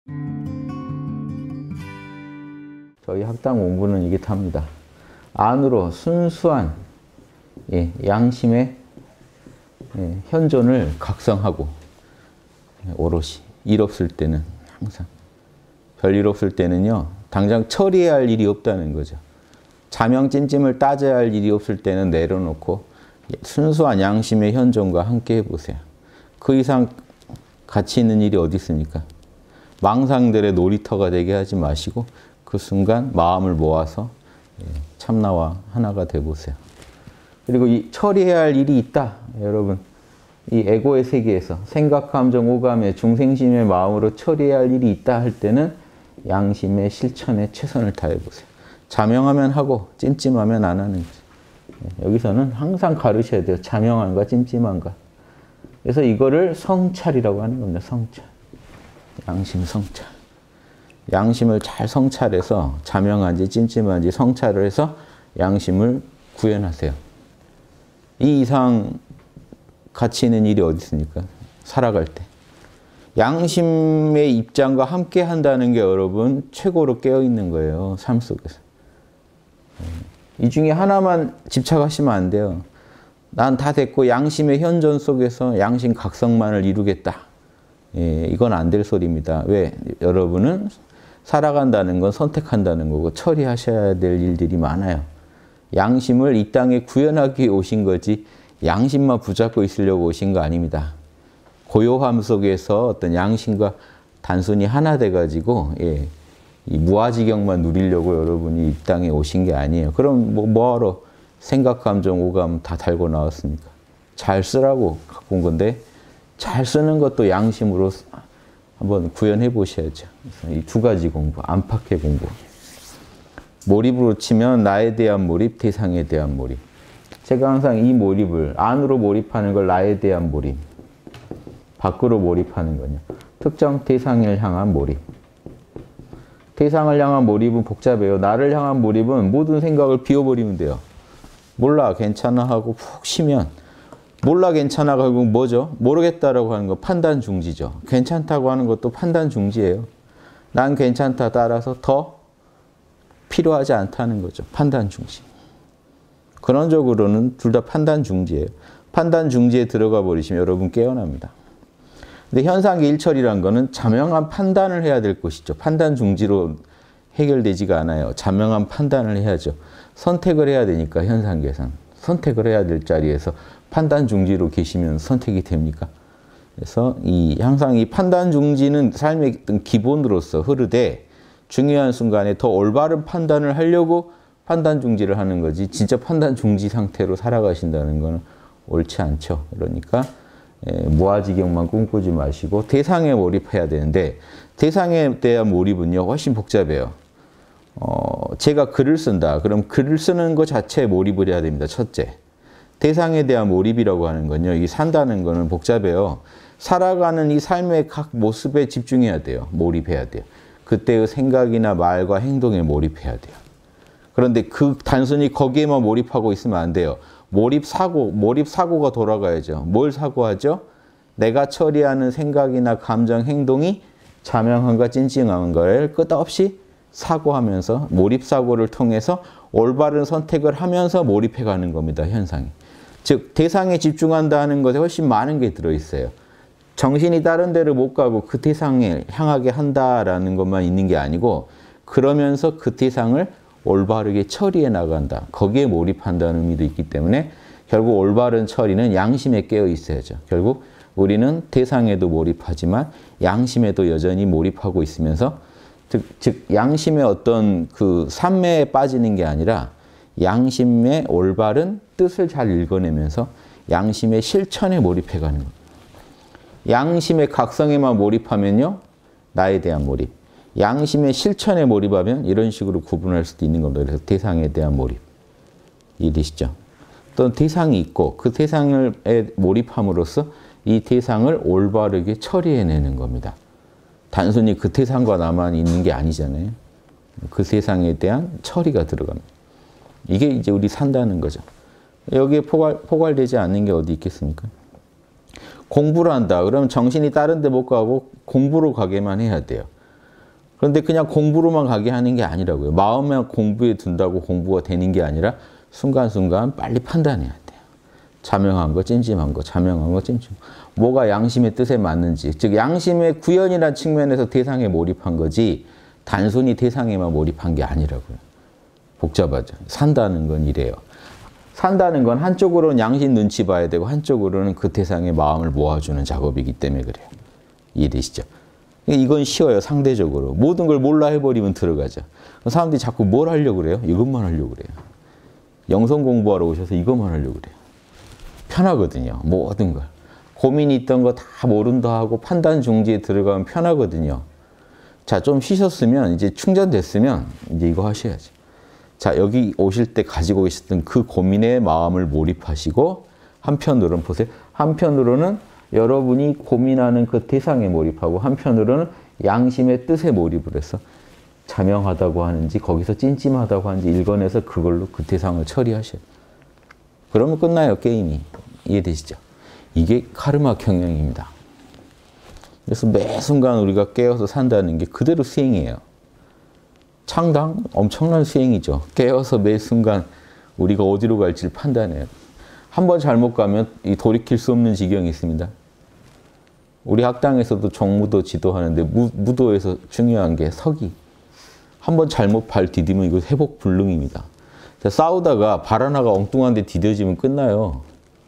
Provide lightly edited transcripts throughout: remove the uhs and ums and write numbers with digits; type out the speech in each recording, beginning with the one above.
저희 학당 공부는 이게 답니다. 안으로 순수한 양심의 현존을 각성하고 오롯이 일 없을 때는 항상 별일 없을 때는요 당장 처리해야 할 일이 없다는 거죠. 자명찜찜을 따져야 할 일이 없을 때는 내려놓고 순수한 양심의 현존과 함께 해보세요. 그 이상 가치 있는 일이 어디 있습니까? 망상들의 놀이터가 되게 하지 마시고 그 순간 마음을 모아서 참나와 하나가 돼보세요. 그리고 이 처리해야 할 일이 있다. 여러분 이 에고의 세계에서 생각, 감정, 오감의 중생심의 마음으로 처리해야 할 일이 있다 할 때는 양심의 실천에 최선을 다해보세요. 자명하면 하고 찜찜하면 안 하는 거죠. 여기서는 항상 가르쳐야 돼요. 자명한가 찜찜한가. 그래서 이거를 성찰이라고 하는 겁니다. 성찰. 양심 성찰. 양심을 잘 성찰해서 자명한지 찜찜한지 성찰을 해서 양심을 구현하세요. 이 이상 가치 있는 일이 어디 있습니까? 살아갈 때. 양심의 입장과 함께 한다는 게 여러분 최고로 깨어있는 거예요. 삶 속에서. 이 중에 하나만 집착하시면 안 돼요. 난 다 됐고 양심의 현존 속에서 양심 각성만을 이루겠다. 이건 안 될 소리입니다. 왜? 여러분은 살아간다는 건 선택한다는 거고 처리하셔야 될 일들이 많아요. 양심을 이 땅에 구현하기 위해 오신 거지 양심만 붙잡고 있으려고 오신 거 아닙니다. 고요함 속에서 어떤 양심과 단순히 하나 돼가지고 이 무아지경만 누리려고 여러분이 이 땅에 오신 게 아니에요. 그럼 뭐하러 생각, 감정, 오감 다 달고 나왔습니까? 잘 쓰라고 갖고 온 건데 잘 쓰는 것도 양심으로 한번 구현해 보셔야죠. 이 두 가지 공부, 안팎의 공부. 몰입으로 치면 나에 대한 몰입, 대상에 대한 몰입. 제가 항상 이 몰입을 안으로 몰입하는 걸 나에 대한 몰입, 밖으로 몰입하는 거냐. 특정 대상을 향한 몰입. 대상을 향한 몰입은 복잡해요. 나를 향한 몰입은 모든 생각을 비워버리면 돼요. 몰라, 괜찮아 하고 푹 쉬면 몰라, 괜찮아가 결국 뭐죠? 모르겠다라고 하는 거 판단 중지죠. 괜찮다고 하는 것도 판단 중지예요. 난 괜찮다 따라서 더 필요하지 않다는 거죠. 판단 중지. 근원적으로는 둘 다 판단 중지예요. 판단 중지에 들어가 버리시면 여러분 깨어납니다. 근데 현상계 일처리란 거는 자명한 판단을 해야 될 것이죠. 판단 중지로 해결되지가 않아요. 자명한 판단을 해야죠. 선택을 해야 되니까 현상계에서는. 선택을 해야 될 자리에서 판단 중지로 계시면 선택이 됩니까? 그래서 항상 이 판단 중지는 삶의 기본으로서 흐르되 중요한 순간에 더 올바른 판단을 하려고 판단 중지를 하는 거지 진짜 판단 중지 상태로 살아가신다는 건 옳지 않죠. 그러니까 무아지경만 꿈꾸지 마시고 대상에 몰입해야 되는데 대상에 대한 몰입은요 훨씬 복잡해요. 제가 글을 쓴다. 그럼 글을 쓰는 것 자체에 몰입을 해야 됩니다. 첫째. 대상에 대한 몰입이라고 하는 건요. 이 산다는 거는 복잡해요. 살아가는 이 삶의 각 모습에 집중해야 돼요. 몰입해야 돼요. 그때의 생각이나 말과 행동에 몰입해야 돼요. 그런데 단순히 거기에만 몰입하고 있으면 안 돼요. 몰입사고가 돌아가야죠. 뭘 사고하죠? 내가 처리하는 생각이나 감정, 행동이 자명한가 찐찐한가를 끝없이 사고하면서 몰입사고를 통해서 올바른 선택을 하면서 몰입해가는 겁니다. 현상이. 즉 대상에 집중한다는 것에 훨씬 많은 게 들어있어요. 정신이 다른 데를 못 가고 그 대상에 향하게 한다라는 것만 있는 게 아니고 그러면서 그 대상을 올바르게 처리해 나간다. 거기에 몰입한다는 의미도 있기 때문에 결국 올바른 처리는 양심에 깨어 있어야죠. 결국 우리는 대상에도 몰입하지만 양심에도 여전히 몰입하고 있으면서 즉 양심의 어떤 그 산매에 빠지는 게 아니라 양심의 올바른 뜻을 잘 읽어내면서 양심의 실천에 몰입해가는 겁니다. 양심의 각성에만 몰입하면요. 나에 대한 몰입. 양심의 실천에 몰입하면 이런 식으로 구분할 수도 있는 겁니다. 그래서 대상에 대한 몰입. 이해되시죠? 또 대상이 있고 그 대상에 몰입함으로써 이 대상을 올바르게 처리해내는 겁니다. 단순히 그 대상과 나만 있는 게 아니잖아요. 그 세상에 대한 처리가 들어갑니다. 이게 이제 우리 산다는 거죠. 여기에 포괄되지 않는 게 어디 있겠습니까? 공부를 한다. 그러면 정신이 다른 데 못 가고 공부로 가게만 해야 돼요. 그런데 그냥 공부로만 가게 하는 게 아니라고요. 마음만 공부에 둔다고 공부가 되는 게 아니라 순간순간 빨리 판단해야 돼요. 자명한 거, 찜찜한 거, 자명한 거, 찜찜한 거. 뭐가 양심의 뜻에 맞는지. 즉 양심의 구현이라는 측면에서 대상에 몰입한 거지 단순히 대상에만 몰입한 게 아니라고요. 복잡하죠. 산다는 건 이래요. 산다는 건 한쪽으로는 양심 눈치 봐야 되고 한쪽으로는 그 대상의 마음을 모아주는 작업이기 때문에 그래요. 이해되시죠? 이건 쉬워요. 상대적으로. 모든 걸 몰라 해버리면 들어가죠. 사람들이 자꾸 뭘 하려고 그래요? 이것만 하려고 그래요. 영성 공부하러 오셔서 이것만 하려고 그래요. 편하거든요. 모든 걸. 고민이 있던 거 다 모른다 하고 판단 중지에 들어가면 편하거든요. 자, 좀 쉬셨으면 이제 충전됐으면 이제 이거 하셔야죠. 자, 여기 오실 때 가지고 계셨던 그 고민에 마음을 몰입하시고 한편으로는 보세요. 한편으로는 여러분이 고민하는 그 대상에 몰입하고 한편으로는 양심의 뜻에 몰입을 해서 자명하다고 하는지 거기서 찜찜하다고 하는지 읽어내서 그걸로 그 대상을 처리하셔요. 그러면 끝나요, 게임이. 이해되시죠? 이게 카르마 경영입니다. 그래서 매 순간 우리가 깨어서 산다는 게 그대로 수행이에요. 창당? 엄청난 수행이죠. 깨어서 매 순간 우리가 어디로 갈지를 판단해요. 한번 잘못 가면 돌이킬 수 없는 지경이 있습니다. 우리 학당에서도 정무도 지도하는데 무도에서 중요한 게 서기. 한번 잘못 발 디디면 이거 회복 불능입니다. 싸우다가 발 하나가 엉뚱한 데 디뎌지면 끝나요.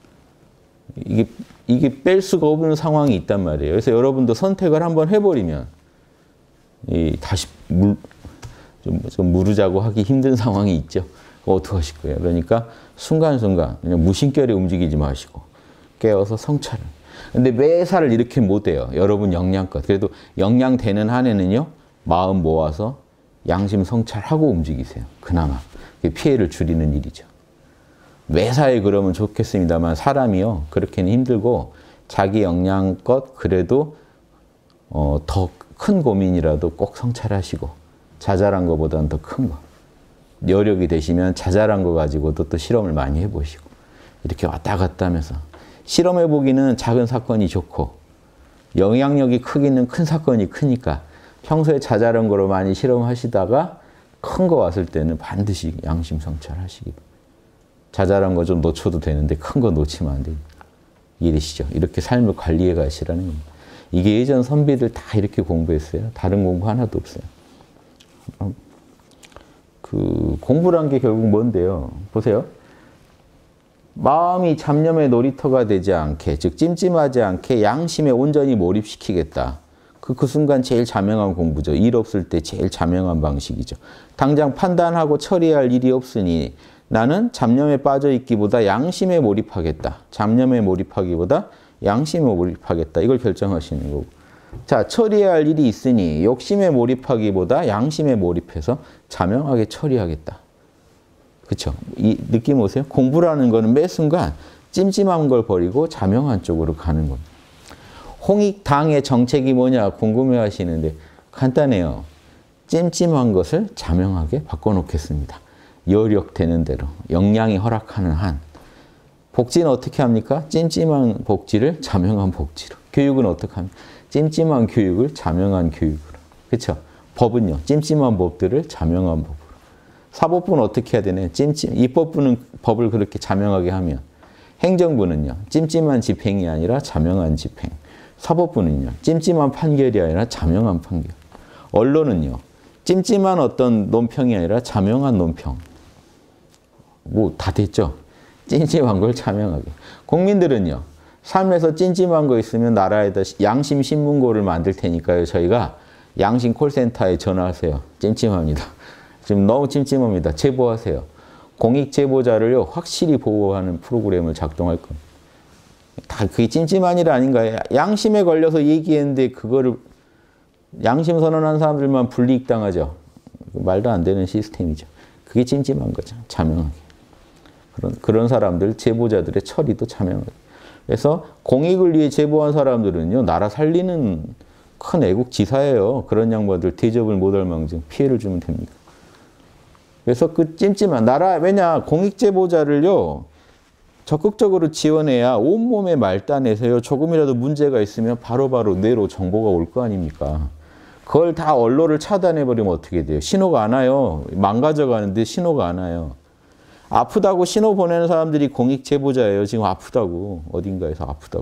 이게 뺄 수가 없는 상황이 있단 말이에요. 그래서 여러분도 선택을 한번 해버리면 다시 좀 무르자고 하기 힘든 상황이 있죠. 어떻게 하실 거예요? 그러니까 순간순간 그냥 무심결에 움직이지 마시고 깨어서 성찰을. 근데 매사를 이렇게 못해요. 여러분 역량껏. 그래도 역량되는 한에는요. 마음 모아서 양심 성찰하고 움직이세요. 그나마. 피해를 줄이는 일이죠. 매사에 그러면 좋겠습니다만 사람이요. 그렇게는 힘들고 자기 역량껏 그래도 더 큰 고민이라도 꼭 성찰하시고 자잘한 것보다는 더 큰 거. 여력이 되시면 자잘한 거 가지고도 또 실험을 많이 해보시고 이렇게 왔다 갔다 하면서 실험해보기는 작은 사건이 좋고 영향력이 크기는 큰 사건이 크니까 평소에 자잘한 거로 많이 실험하시다가 큰 거 왔을 때는 반드시 양심 성찰하시기. 자잘한 거 좀 놓쳐도 되는데 큰 거 놓치면 안 됩니다. 이해되시죠? 이렇게 삶을 관리해 가시라는 겁니다. 이게 예전 선비들 다 이렇게 공부했어요. 다른 공부 하나도 없어요. 그 공부란 게 결국 뭔데요? 보세요. 마음이 잡념의 놀이터가 되지 않게, 즉 찜찜하지 않게 양심에 온전히 몰입시키겠다. 그 순간 제일 자명한 공부죠. 일 없을 때 제일 자명한 방식이죠. 당장 판단하고 처리할 일이 없으니 나는 잡념에 빠져 있기보다 양심에 몰입하겠다. 잡념에 몰입하기보다 양심에 몰입하겠다. 이걸 결정하시는 거고. 자, 처리해야 할 일이 있으니 욕심에 몰입하기보다 양심에 몰입해서 자명하게 처리하겠다. 그렇죠? 이 느낌 오세요? 공부라는 거는 매 순간 찜찜한 걸 버리고 자명한 쪽으로 가는 겁니다. 홍익당의 정책이 뭐냐 궁금해 하시는데 간단해요. 찜찜한 것을 자명하게 바꿔놓겠습니다. 여력되는 대로, 역량이 허락하는 한. 복지는 어떻게 합니까? 찜찜한 복지를 자명한 복지로. 교육은 어떻게 합니까? 찜찜한 교육을 자명한 교육으로. 그렇죠? 법은요. 찜찜한 법들을 자명한 법으로. 사법부는 어떻게 해야 되나요? 입법부는 법을 그렇게 자명하게 하면 행정부는요. 찜찜한 집행이 아니라 자명한 집행. 사법부는요. 찜찜한 판결이 아니라 자명한 판결. 언론은요. 찜찜한 어떤 논평이 아니라 자명한 논평. 뭐 다 됐죠? 찜찜한 걸 자명하게. 국민들은요. 삶에서 찜찜한 거 있으면 나라에다 양심 신문고를 만들 테니까요. 저희가 양심 콜센터에 전화하세요. 찜찜합니다. 지금 너무 찜찜합니다. 제보하세요. 공익 제보자를요. 확실히 보호하는 프로그램을 작동할 겁니다. 다 그게 찜찜한 일 아닌가요? 양심에 걸려서 얘기했는데 그거를 양심 선언한 사람들만 불이익당하죠. 말도 안 되는 시스템이죠. 그게 찜찜한 거죠. 자명하게. 그런 사람들, 제보자들의 처리도 자명하게. 그래서 공익을 위해 제보한 사람들은요. 나라 살리는 큰 애국지사예요. 그런 양반들 대접을 못할 망정 피해를 주면 됩니다. 그래서 그 찜찜한 나라, 왜냐 공익제보자를요. 적극적으로 지원해야 온몸에 말단에서요. 조금이라도 문제가 있으면 바로바로 뇌로 정보가 올 거 아닙니까? 그걸 다 언로를 차단해버리면 어떻게 돼요? 신호가 안 와요. 망가져가는데 신호가 안 와요. 아프다고 신호 보내는 사람들이 공익 제보자예요. 지금 아프다고. 어딘가에서 아프다고.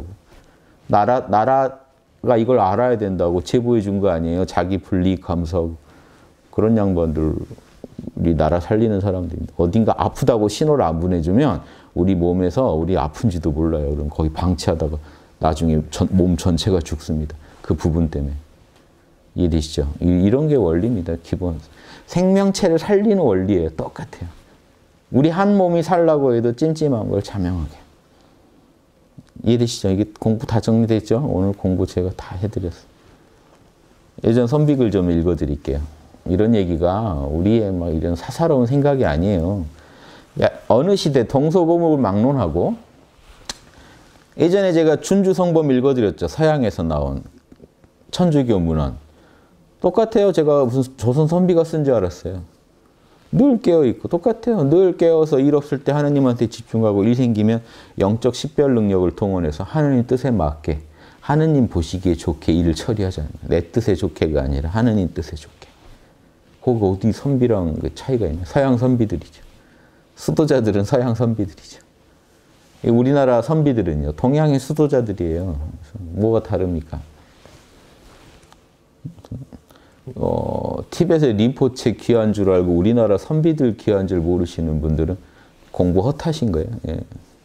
나라가 이걸 알아야 된다고 제보해 준 거 아니에요. 자기 불이익 감수하고. 그런 양반들, 우리 나라 살리는 사람들인데 어딘가 아프다고 신호를 안 보내주면 우리 몸에서 우리 아픈지도 몰라요. 그럼 거기 방치하다가 나중에 몸 전체가 죽습니다. 그 부분 때문에. 이해되시죠? 이런 게 원리입니다. 기본. 생명체를 살리는 원리예요. 똑같아요. 우리 한 몸이 살라고 해도 찜찜한 걸 자명하게. 이해되시죠? 이게 공부 다 정리됐죠? 오늘 공부 제가 다 해드렸어요. 예전 선비글 좀 읽어드릴게요. 이런 얘기가 우리의 막 이런 사사로운 생각이 아니에요. 어느 시대 동서고목을 막론하고 예전에 제가 준주성범 읽어드렸죠. 서양에서 나온 천주교 문헌. 똑같아요. 제가 무슨 조선 선비가 쓴 줄 알았어요. 늘 깨어있고 똑같아요. 늘 깨어서 일 없을 때 하느님한테 집중하고 일 생기면 영적 식별 능력을 동원해서 하느님 뜻에 맞게 하느님 보시기에 좋게 일을 처리하잖아요. 내 뜻에 좋게가 아니라 하느님 뜻에 좋게. 거기 어디 선비랑 그 차이가 있나? 서양 선비들이죠. 수도자들은 서양 선비들이죠. 우리나라 선비들은요. 동양의 수도자들이에요. 뭐가 다릅니까? 티벳의 림포체 귀한 줄 알고 우리나라 선비들 귀한 줄 모르시는 분들은 공부 헛하신 거예요. 예.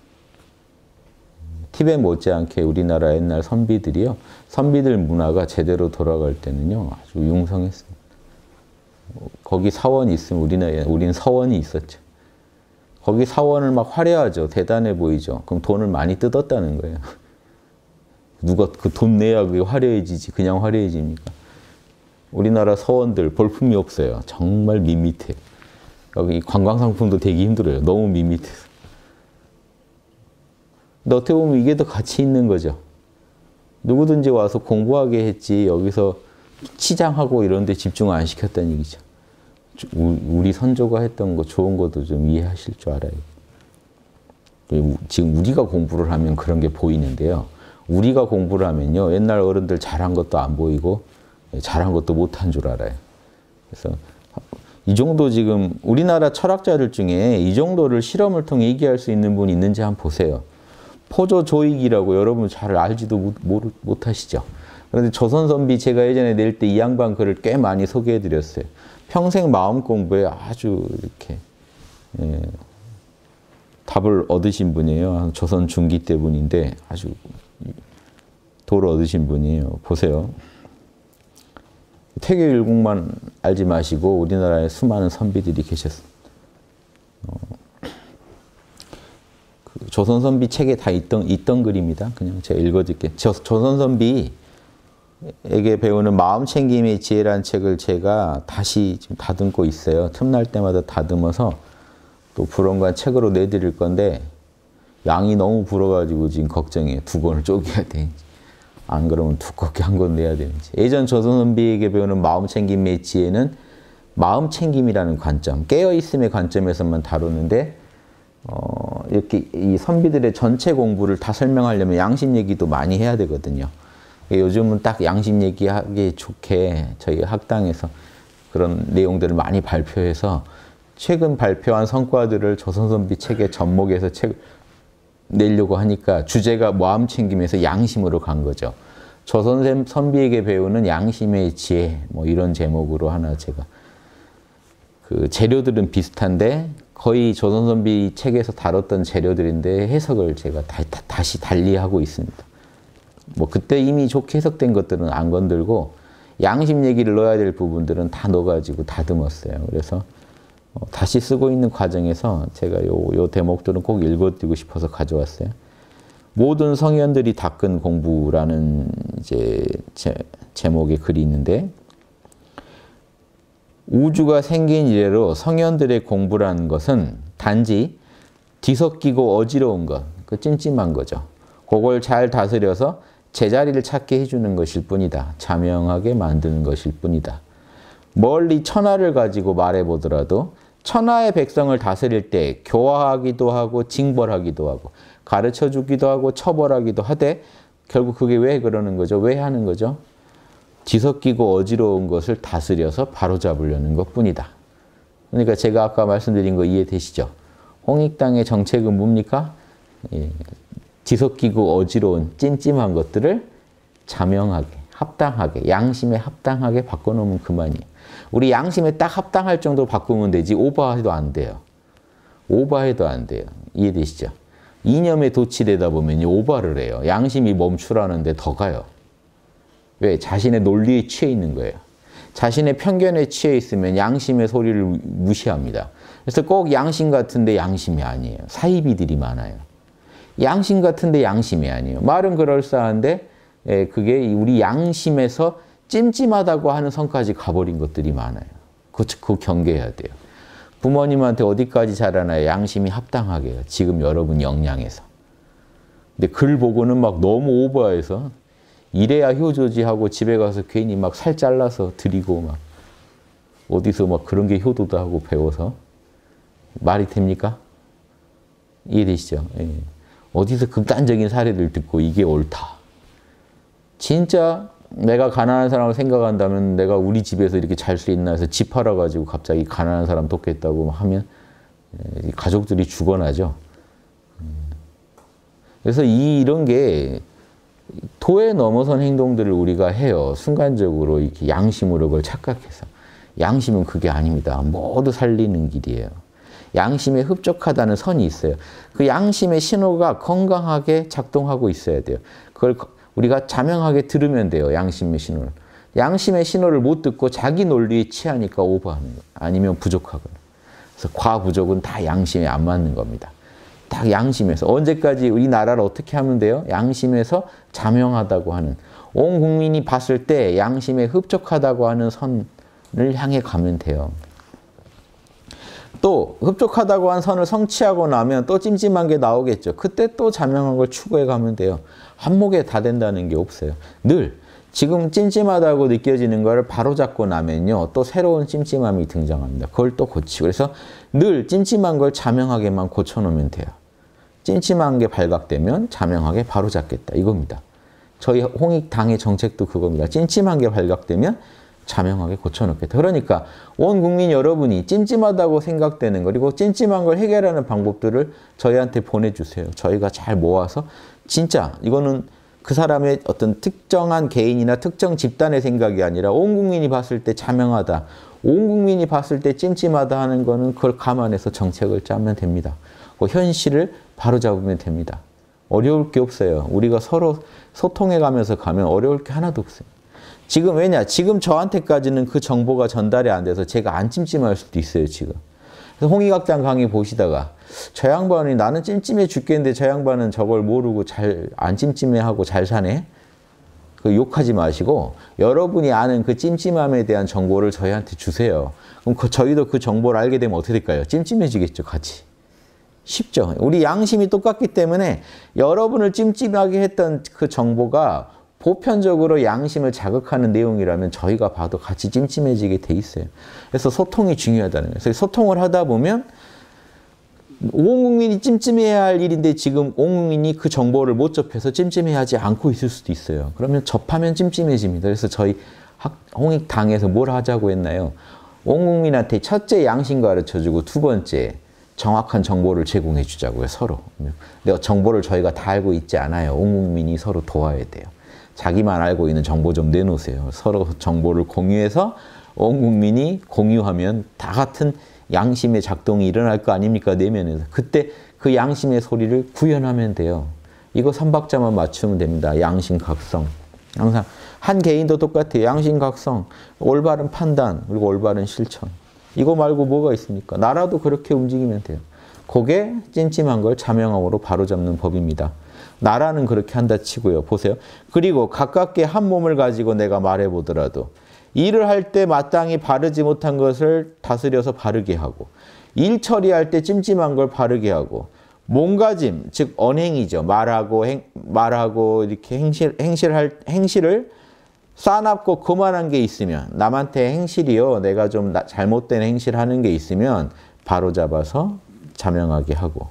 티벳 못지않게 우리나라 옛날 선비들이요. 선비들 문화가 제대로 돌아갈 때는요. 아주 융성했습니다. 거기 사원이 있으면 우리는 서원이 있었죠. 거기 사원을 막 화려하죠. 대단해 보이죠. 그럼 돈을 많이 뜯었다는 거예요. 누가 그 돈 내야 그게 화려해지지. 그냥 화려해집니까? 우리나라 서원들 볼품이 없어요. 정말 밋밋해요. 여기 관광상품도 되기 힘들어요. 너무 밋밋해서. 근데 어떻게 보면 이게 더 가치 있는 거죠. 누구든지 와서 공부하게 했지 여기서 치장하고 이런 데 집중 안 시켰다는 얘기죠. 우리 선조가 했던 거 좋은 것도 좀 이해하실 줄 알아요. 지금 우리가 공부를 하면 그런 게 보이는데요. 우리가 공부를 하면요. 옛날 어른들 잘한 것도 안 보이고 잘한 것도 못한 줄 알아요. 그래서 이 정도 지금 우리나라 철학자들 중에 이 정도를 실험을 통해 얘기할 수 있는 분이 있는지 한번 보세요. 포조조익이라고 여러분 잘 알지도 못하시죠. 그런데 조선선비 제가 예전에 낼 때 이 양반 글을 꽤 많이 소개해드렸어요. 평생 마음 공부에 아주 이렇게 답을 얻으신 분이에요. 조선 중기 때 분인데 아주 도를 얻으신 분이에요. 보세요. 태교일국만 알지 마시고 우리나라에 수많은 선비들이 계셨어요. 그 조선선비 책에 다 있던 글입니다. 그냥 제가 읽어드릴게요. 조선선비에게 배우는 마음챙김의 지혜라는 책을 제가 다시 지금 다듬고 있어요. 틈날 때마다 다듬어서 또 불언간 책으로 내드릴 건데 양이 너무 불어가지고 지금 걱정이에요. 2권을 쪼개야 되는지. 안 그러면 두껍게 한 권 내야 되는지. 예전 조선선비에게 배우는 마음챙김의 지혜는 마음챙김이라는 관점, 깨어있음의 관점에서만 다루는데 이렇게 이 선비들의 전체 공부를 다 설명하려면 양심 얘기도 많이 해야 되거든요. 요즘은 딱 양심 얘기하기 좋게 저희 학당에서 그런 내용들을 많이 발표해서 최근 발표한 성과들을 조선선비 책의 접목해서 책 내려고 하니까 주제가 마음챙김에서 양심으로 간 거죠. 조선선비에게 배우는 양심의 지혜 뭐 이런 제목으로 하나 제가 그 재료들은 비슷한데 거의 조선선비 책에서 다뤘던 재료들인데 해석을 제가 다시 달리하고 있습니다. 뭐 그때 이미 좋게 해석된 것들은 안 건들고 양심 얘기를 넣어야 될 부분들은 다 넣어가지고 다듬었어요. 그래서 다시 쓰고 있는 과정에서 제가 요 대목들은 꼭 읽어드리고 싶어서 가져왔어요. 모든 성현들이 닦은 공부라는 이제 제목의 글이 있는데 우주가 생긴 이래로 성현들의 공부라는 것은 단지 뒤섞이고 어지러운 것, 그 찜찜한 거죠. 그걸 잘 다스려서 제자리를 찾게 해주는 것일 뿐이다. 자명하게 만드는 것일 뿐이다. 멀리 천하를 가지고 말해보더라도 천하의 백성을 다스릴 때 교화하기도 하고 징벌하기도 하고 가르쳐주기도 하고 처벌하기도 하되 결국 그게 왜 그러는 거죠? 왜 하는 거죠? 뒤섞이고 어지러운 것을 다스려서 바로잡으려는 것뿐이다. 그러니까 제가 아까 말씀드린 거 이해되시죠? 홍익당의 정책은 뭡니까? 뒤섞이고 어지러운 찜찜한 것들을 자명하게, 합당하게, 양심에 합당하게 바꿔놓으면 그만이에요. 우리 양심에 딱 합당할 정도로 바꾸면 되지 오버해도 안 돼요. 오버해도 안 돼요. 이해되시죠? 이념에 도취되다 보면 오버를 해요. 양심이 멈추라는데 더 가요. 왜? 자신의 논리에 취해 있는 거예요. 자신의 편견에 취해 있으면 양심의 소리를 무시합니다. 그래서 꼭 양심 같은데 양심이 아니에요. 사이비들이 많아요. 양심 같은데 양심이 아니에요. 말은 그럴싸한데 그게 우리 양심에서 찜찜하다고 하는 선까지 가버린 것들이 많아요. 그거 경계해야 돼요. 부모님한테 어디까지 자라나요? 양심이 합당하게요. 지금 여러분 역량에서. 근데 글 보고는 막 너무 오버해서 이래야 효도지 하고 집에 가서 괜히 막 살 잘라서 드리고 막 어디서 막 그런 게 효도다 하고 배워서 말이 됩니까? 이해되시죠? 예. 어디서 극단적인 사례들 듣고 이게 옳다. 진짜 내가 가난한 사람을 생각한다면 내가 우리 집에서 이렇게 잘 수 있나 해서 집 팔아가지고 갑자기 가난한 사람 돕겠다고 하면 가족들이 죽어나죠. 그래서 이런 게 도에 넘어선 행동들을 우리가 해요. 순간적으로 이렇게 양심으로 그걸 착각해서. 양심은 그게 아닙니다. 모두 살리는 길이에요. 양심에 흡족하다는 선이 있어요. 그 양심의 신호가 건강하게 작동하고 있어야 돼요. 그걸 우리가 자명하게 들으면 돼요. 양심의 신호를. 양심의 신호를 못 듣고 자기 논리에 취하니까 오버하는 거예요. 아니면 부족하거나. 그래서 과부족은 다 양심에 안 맞는 겁니다. 딱 양심에서. 언제까지 이 나라를 어떻게 하면 돼요? 양심에서 자명하다고 하는. 온 국민이 봤을 때 양심에 흡족하다고 하는 선을 향해 가면 돼요. 또 흡족하다고 한 선을 성취하고 나면 또 찜찜한 게 나오겠죠. 그때 또 자명한 걸 추구해 가면 돼요. 한목에 다 된다는 게 없어요. 늘 지금 찜찜하다고 느껴지는 거를 바로잡고 나면요. 또 새로운 찜찜함이 등장합니다. 그걸 또 고치고. 그래서 늘 찜찜한 걸 자명하게만 고쳐놓으면 돼요. 찜찜한 게 발각되면 자명하게 바로잡겠다. 이겁니다. 저희 홍익당의 정책도 그겁니다. 찜찜한 게 발각되면 자명하게 고쳐놓겠다. 그러니까 온 국민 여러분이 찜찜하다고 생각되는 거 그리고 찜찜한 걸 해결하는 방법들을 저희한테 보내주세요. 저희가 잘 모아서 진짜 이거는 그 사람의 어떤 특정한 개인이나 특정 집단의 생각이 아니라 온 국민이 봤을 때 자명하다. 온 국민이 봤을 때 찜찜하다 하는 거는 그걸 감안해서 정책을 짜면 됩니다. 그 현실을 바로잡으면 됩니다. 어려울 게 없어요. 우리가 서로 소통해 가면서 가면 어려울 게 하나도 없어요. 지금 왜냐? 지금 저한테까지는 그 정보가 전달이 안 돼서 제가 안 찜찜할 수도 있어요, 지금. 그래서 홍익학장 강의 보시다가 저 양반이 나는 찜찜해 죽겠는데 저 양반은 저걸 모르고 잘 안 찜찜해하고 잘 사네? 그 욕하지 마시고 여러분이 아는 그 찜찜함에 대한 정보를 저희한테 주세요. 그럼 저희도 그 정보를 알게 되면 어떻게 될까요? 찜찜해지겠죠, 같이. 쉽죠? 우리 양심이 똑같기 때문에 여러분을 찜찜하게 했던 그 정보가 보편적으로 양심을 자극하는 내용이라면 저희가 봐도 같이 찜찜해지게 돼 있어요. 그래서 소통이 중요하다는 거예요. 그래서 소통을 하다 보면 온 국민이 찜찜해야 할 일인데 지금 온 국민이 그 정보를 못 접해서 찜찜해하지 않고 있을 수도 있어요. 그러면 접하면 찜찜해집니다. 그래서 저희 홍익당에서 뭘 하자고 했나요? 온 국민한테 첫째 양심 가르쳐주고 두 번째 정확한 정보를 제공해 주자고요. 서로. 근데 정보를 저희가 다 알고 있지 않아요. 온 국민이 서로 도와야 돼요. 자기만 알고 있는 정보 좀 내놓으세요. 서로 정보를 공유해서 온 국민이 공유하면 다 같은 양심의 작동이 일어날 거 아닙니까? 내면에서. 그때 그 양심의 소리를 구현하면 돼요. 이거 3박자만 맞추면 됩니다. 양심, 각성. 항상 한 개인도 똑같아요. 양심, 각성, 올바른 판단, 그리고 올바른 실천. 이거 말고 뭐가 있습니까? 나라도 그렇게 움직이면 돼요. 그게 찜찜한 걸 자명함으로 바로잡는 법입니다. 나라는 그렇게 한다 치고요. 보세요. 그리고 가깝게 한 몸을 가지고 내가 말해보더라도 일을 할 때 마땅히 바르지 못한 것을 다스려서 바르게 하고 일 처리할 때 찜찜한 걸 바르게 하고 몸가짐, 즉 언행이죠. 말하고 이렇게 행실을 싸납고 그만한 게 있으면 남한테 행실이요. 내가 좀 잘못된 행실하는 게 있으면 바로잡아서 자명하게 하고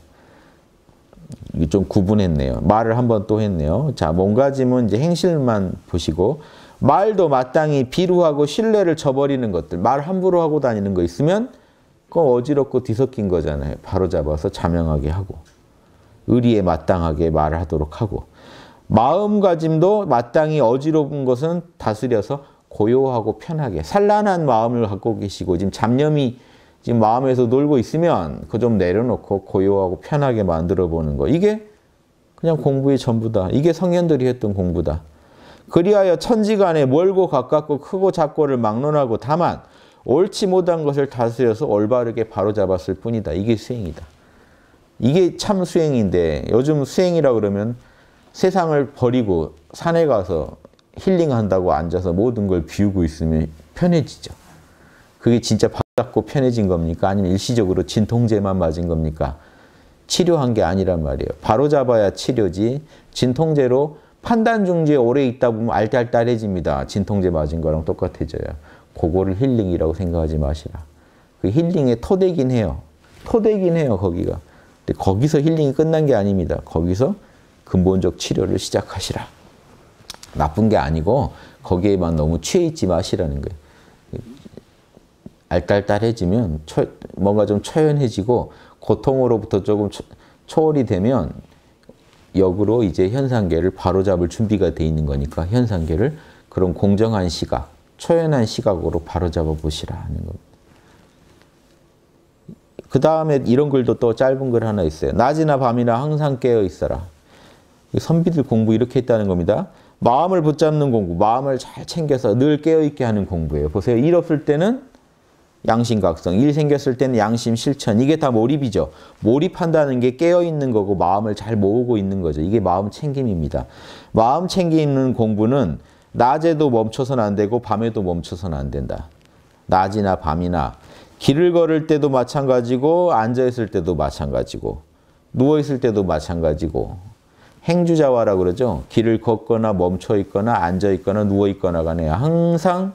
좀 구분했네요. 말을 한번 또 했네요. 자, 몸가짐은 이제 행실만 보시고 말도 마땅히 비루하고 신뢰를 저버리는 것들, 말 함부로 하고 다니는 거 있으면 그거 어지럽고 뒤섞인 거잖아요. 바로 잡아서 자명하게 하고 의리에 마땅하게 말을 하도록 하고 마음가짐도 마땅히 어지러운 것은 다스려서 고요하고 편하게 산란한 마음을 갖고 계시고 지금 잡념이 지금 마음에서 놀고 있으면 그거 좀 내려놓고 고요하고 편하게 만들어 보는 거. 이게 그냥 공부의 전부다. 이게 성현들이 했던 공부다. 그리하여 천지간에 멀고 가깝고 크고 작고를 막론하고 다만 옳지 못한 것을 다스려서 올바르게 바로잡았을 뿐이다. 이게 수행이다. 이게 참 수행인데 요즘 수행이라 그러면 세상을 버리고 산에 가서 힐링한다고 앉아서 모든 걸 비우고 있으면 편해지죠. 그게 진짜 바닥고 편해진 겁니까? 아니면 일시적으로 진통제만 맞은 겁니까? 치료한 게 아니란 말이에요. 바로잡아야 치료지 진통제로 판단 중지에 오래 있다 보면 알딸딸해집니다. 진통제 맞은 거랑 똑같아져요. 그거를 힐링이라고 생각하지 마시라. 그 힐링의 토대긴 해요. 토대긴 해요, 거기가. 근데 거기서 힐링이 끝난 게 아닙니다. 거기서 근본적 치료를 시작하시라. 나쁜 게 아니고 거기에만 너무 취해 있지 마시라는 거예요. 알딸딸해지면 뭔가 좀 초연해지고 고통으로부터 조금 초월이 되면 역으로 이제 현상계를 바로잡을 준비가 돼 있는 거니까 현상계를 그런 공정한 시각, 초연한 시각으로 바로잡아 보시라 하는 겁니다. 그 다음에 이런 글도 또 짧은 글 하나 있어요. 낮이나 밤이나 항상 깨어 있어라. 선비들 공부 이렇게 했다는 겁니다. 마음을 붙잡는 공부, 마음을 잘 챙겨서 늘 깨어있게 하는 공부예요. 보세요. 일 없을 때는 양심각성, 일 생겼을 때는 양심 실천. 이게 다 몰입이죠. 몰입한다는 게 깨어있는 거고 마음을 잘 모으고 있는 거죠. 이게 마음 챙김입니다. 마음 챙기는 공부는 낮에도 멈춰서는 안 되고 밤에도 멈춰서는 안 된다. 낮이나 밤이나 길을 걸을 때도 마찬가지고 앉아있을 때도 마찬가지고 누워있을 때도 마찬가지고 행주자화라고 그러죠. 길을 걷거나 멈춰있거나 앉아있거나 누워있거나 간에 항상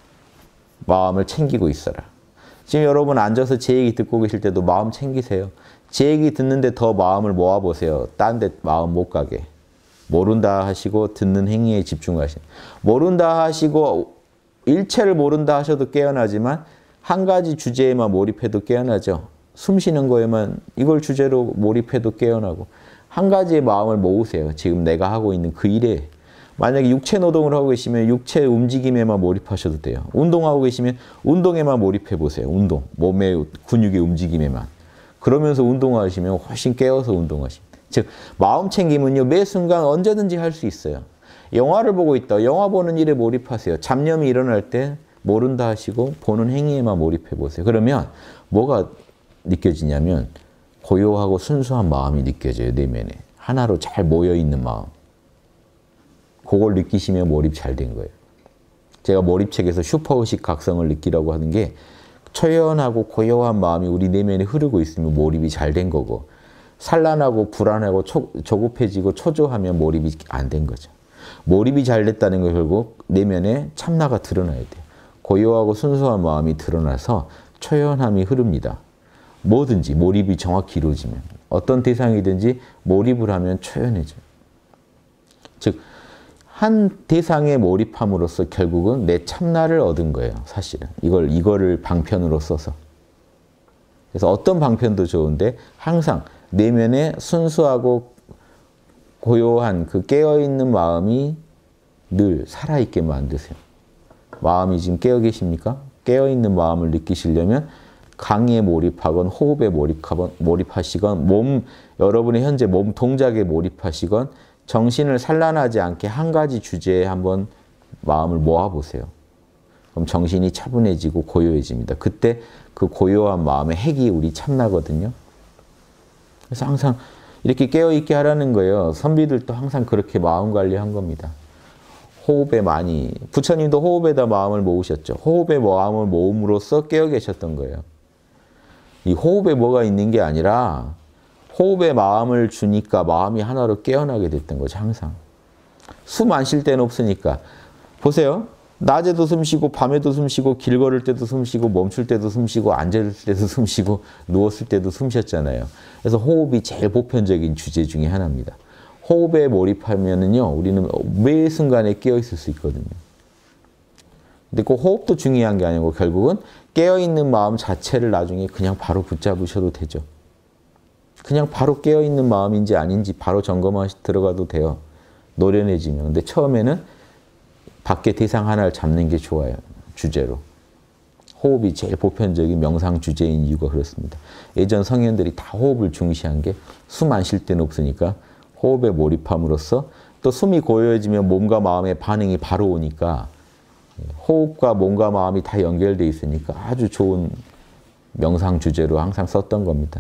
마음을 챙기고 있어라. 지금 여러분 앉아서 제 얘기 듣고 계실 때도 마음 챙기세요. 제 얘기 듣는데 더 마음을 모아보세요. 딴 데 마음 못 가게. 모른다 하시고 듣는 행위에 집중하시고 모른다 하시고 일체를 모른다 하셔도 깨어나지만 한 가지 주제에만 몰입해도 깨어나죠. 숨 쉬는 거에만 이걸 주제로 몰입해도 깨어나고 한 가지의 마음을 모으세요. 지금 내가 하고 있는 그 일에 만약에 육체 노동을 하고 계시면 육체 움직임에만 몰입하셔도 돼요. 운동하고 계시면 운동에만 몰입해 보세요. 운동, 몸의 근육의 움직임에만. 그러면서 운동하시면 훨씬 깨어서 운동하십니다. 즉 마음 챙김은요. 매 순간 언제든지 할 수 있어요. 영화를 보고 있다. 영화 보는 일에 몰입하세요. 잡념이 일어날 때 모른다 하시고 보는 행위에만 몰입해 보세요. 그러면 뭐가 느껴지냐면 고요하고 순수한 마음이 느껴져요. 내면에. 하나로 잘 모여있는 마음. 그걸 느끼시면 몰입 잘 된 거예요. 제가 몰입책에서 슈퍼의식 각성을 느끼라고 하는 게 초연하고 고요한 마음이 우리 내면에 흐르고 있으면 몰입이 잘 된 거고 산란하고 불안하고 조급해지고 초조하면 몰입이 안 된 거죠. 몰입이 잘 됐다는 건 결국 내면에 참나가 드러나야 돼요. 고요하고 순수한 마음이 드러나서 초연함이 흐릅니다. 뭐든지 몰입이 정확히 이루어지면 어떤 대상이든지 몰입을 하면 초연해져요. 즉 한 대상에 몰입함으로써 결국은 내 참나를 얻은 거예요. 사실은 이거를 방편으로 써서. 그래서 어떤 방편도 좋은데 항상 내면에 순수하고 고요한 그 깨어있는 마음이 늘 살아있게 만드세요. 마음이 지금 깨어 계십니까? 깨어있는 마음을 느끼시려면 강의에 몰입하건 호흡에 몰입하시건 여러분의 현재 몸 동작에 몰입하시건 정신을 산란하지 않게 한 가지 주제에 한번 마음을 모아보세요. 그럼 정신이 차분해지고 고요해집니다. 그때 그 고요한 마음의 핵이 우리 참나거든요. 그래서 항상 이렇게 깨어있게 하라는 거예요. 선비들도 항상 그렇게 마음 관리한 겁니다. 호흡에 많이, 부처님도 호흡에다 마음을 모으셨죠. 호흡에 마음을 모음으로써 깨어 계셨던 거예요. 이 호흡에 뭐가 있는 게 아니라 호흡에 마음을 주니까 마음이 하나로 깨어나게 됐던 거죠. 항상. 숨 안 쉴 데는 없으니까. 보세요. 낮에도 숨 쉬고 밤에도 숨 쉬고 길 걸을 때도 숨 쉬고 멈출 때도 숨 쉬고 앉을 때도 숨 쉬고 누웠을 때도 숨 쉬었잖아요. 그래서 호흡이 제일 보편적인 주제 중에 하나입니다. 호흡에 몰입하면은요. 우리는 매 순간에 깨어 있을 수 있거든요. 근데 그 호흡도 중요한 게 아니고 결국은 깨어있는 마음 자체를 나중에 그냥 바로 붙잡으셔도 되죠. 그냥 바로 깨어있는 마음인지 아닌지 바로 점검하시 들어가도 돼요. 노련해지면. 근데 처음에는 밖에 대상 하나를 잡는 게 좋아요. 주제로. 호흡이 제일 보편적인 명상 주제인 이유가 그렇습니다. 예전 성현들이 다 호흡을 중시한 게 숨 안 쉴 데는 없으니까 호흡에 몰입함으로써 또 숨이 고요해지면 몸과 마음의 반응이 바로 오니까 호흡과 몸과 마음이 다 연결되어 있으니까 아주 좋은 명상 주제로 항상 썼던 겁니다.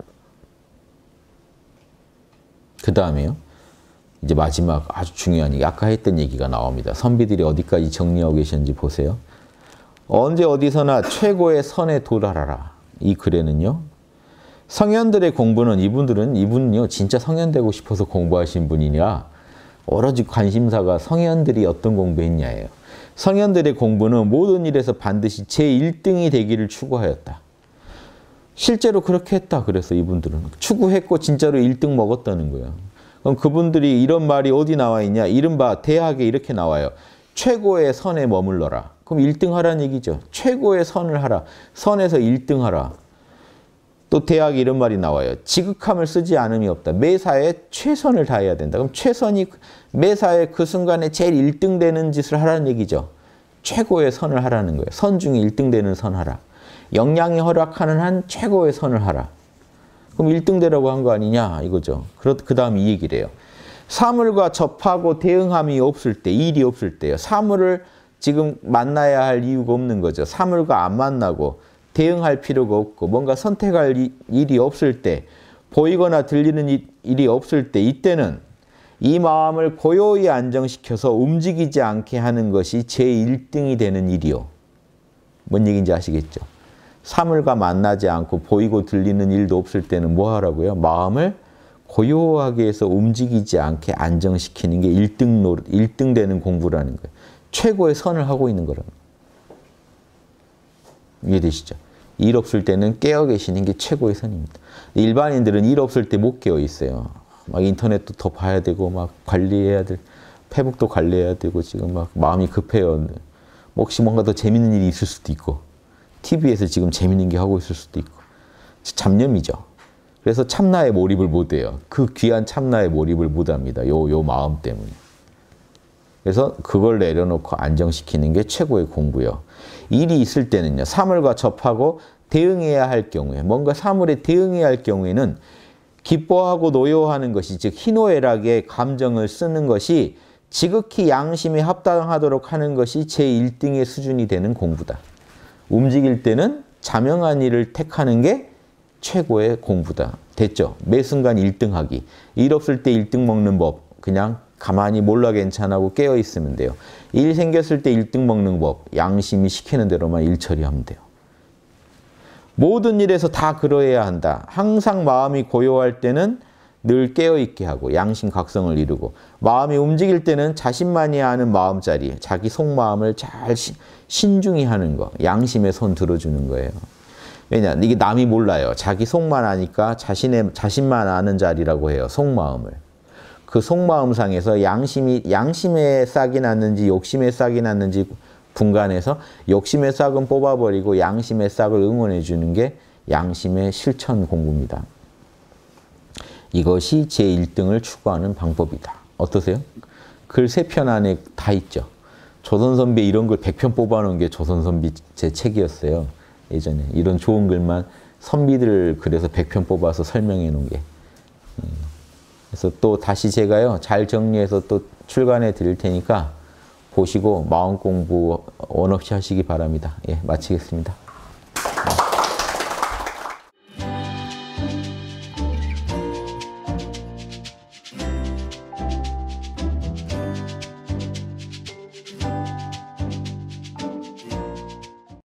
그 다음에요. 이제 마지막 아주 중요한 얘기, 아까 했던 얘기가 나옵니다. 선비들이 어디까지 정리하고 계셨는지 보세요. 언제 어디서나 최고의 선에 도달하라. 이 글에는요. 성현들의 공부는 이분은요 진짜 성현되고 싶어서 공부하신 분이냐 오로지 관심사가 성현들이 어떤 공부했냐예요. 성현들의 공부는 모든 일에서 반드시 제1등이 되기를 추구하였다. 실제로 그렇게 했다 그래서 이분들은 추구했고 진짜로 1등 먹었다는 거예요. 그럼 그분들이 이런 말이 어디 나와 있냐? 이른바 대학에 이렇게 나와요. 최고의 선에 머물러라. 그럼 1등 하라는 얘기죠. 최고의 선을 하라. 선에서 1등 하라. 또 대학에 이런 말이 나와요. 지극함을 쓰지 않음이 없다. 매사에 최선을 다해야 된다. 그럼 최선이 매사에 그 순간에 제일 1등 되는 짓을 하라는 얘기죠. 최고의 선을 하라는 거예요. 선 중에 1등 되는 선 하라. 역량이 허락하는 한 최고의 선을 하라. 그럼 1등 되라고 한 거 아니냐 이거죠. 그 다음 이 얘기를 해요. 사물과 접하고 대응함이 없을 때, 일이 없을 때요. 사물을 지금 만나야 할 이유가 없는 거죠. 사물과 안 만나고 대응할 필요가 없고 뭔가 선택할 일이 없을 때, 보이거나 들리는 일이 없을 때 이때는 이 마음을 고요히 안정시켜서 움직이지 않게 하는 것이 제1등이 되는 일이요. 뭔 얘기인지 아시겠죠? 사물과 만나지 않고 보이고 들리는 일도 없을 때는 뭐 하라고요? 마음을 고요하게 해서 움직이지 않게 안정시키는 게 1등 되는 공부라는 거예요. 최고의 선을 하고 있는 거라는 거예요. 이해되시죠? 일 없을 때는 깨어 계시는 게 최고의 선입니다. 일반인들은 일 없을 때 못 깨어 있어요. 막 인터넷도 더 봐야 되고 막 관리해야 될, 페북도 관리해야 되고 지금 막 마음이 급해요. 혹시 뭔가 더 재밌는 일이 있을 수도 있고 TV에서 지금 재밌는 게 하고 있을 수도 있고 잡념이죠. 그래서 참나에 몰입을 못 해요. 그 귀한 참나에 몰입을 못 합니다. 요 마음 때문에. 그래서 그걸 내려놓고 안정시키는 게 최고의 공부요. 일이 있을 때는요. 사물과 접하고 대응해야 할 경우에 뭔가 사물에 대응해야 할 경우에는 기뻐하고 노여워하는 것이 즉 희노애락의 감정을 쓰는 것이 지극히 양심에 합당하도록 하는 것이 제1등의 수준이 되는 공부다. 움직일 때는 자명한 일을 택하는 게 최고의 공부다. 됐죠? 매 순간 1등 하기. 일 없을 때 1등 먹는 법. 그냥 가만히 몰라 괜찮아고 깨어 있으면 돼요. 일 생겼을 때 1등 먹는 법. 양심이 시키는 대로만 일 처리하면 돼요. 모든 일에서 다 그러해야 한다. 항상 마음이 고요할 때는 늘 깨어있게 하고 양심 각성을 이루고 마음이 움직일 때는 자신만이 아는 마음자리, 자기 속마음을 잘 신중히 하는 거. 양심에 손 들어주는 거예요. 왜냐? 이게 남이 몰라요. 자기 속만 아니까 자신만 아는 자리라고 해요. 속마음을. 그 속마음상에서 양심에 싹이 났는지 욕심에 싹이 났는지 분간해서 욕심의 싹은 뽑아버리고 양심의 싹을 응원해 주는 게 양심의 실천 공부입니다. 이것이 제1등을 추구하는 방법이다. 어떠세요? 글 3편 안에 다 있죠. 조선선비 이런 걸 100편 뽑아놓은 게 조선선비 제 책이었어요. 예전에. 이런 좋은 글만 선비들 그래서 100편 뽑아서 설명해 놓은 게. 그래서 또 다시 제가요. 잘 정리해서 또 출간해 드릴 테니까 보시고 마음 공부 원 없이 하시기 바랍니다. 예, 마치겠습니다.